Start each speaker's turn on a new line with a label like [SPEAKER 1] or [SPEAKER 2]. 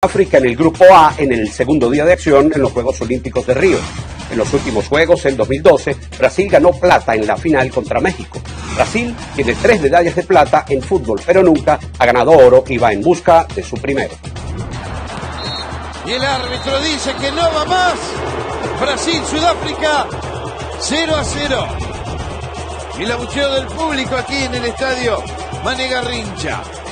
[SPEAKER 1] África en el Grupo A en el segundo día de acción en los Juegos Olímpicos de Río. En los últimos Juegos, en 2012, Brasil ganó plata en la final contra México. Brasil tiene 3 medallas de plata en fútbol, pero nunca ha ganado oro y va en busca de su primero.
[SPEAKER 2] Y el árbitro dice que no va más. Brasil, Sudáfrica, 0-0. Y el abucheo del público aquí en el estadio Mané Garrincha.